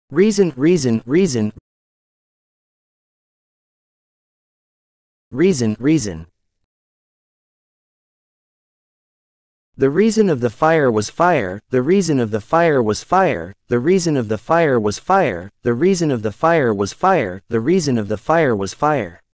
reason, reason, reason, reason, reason. The reason of the fire was fire, the reason of the fire was fire, the reason of the fire was fire, the reason of the fire was fire, the reason of the fire was fire.